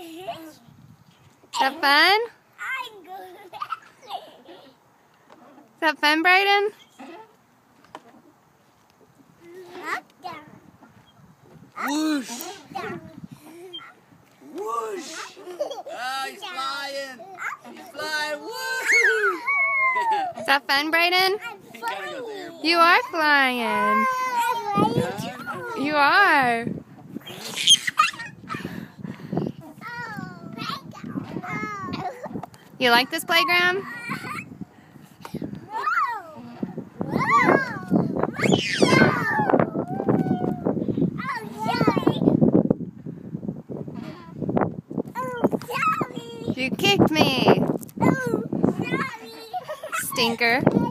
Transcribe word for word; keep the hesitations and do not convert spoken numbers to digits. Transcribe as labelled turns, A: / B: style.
A: Is that fun? Is that fun, Brayden?
B: Whoosh! Whoosh! Ah, he's flying! He's flying! Whoosh!
A: Is that fun, Brayden? You are flying. You are. You like this playground? You kicked me. Stinker.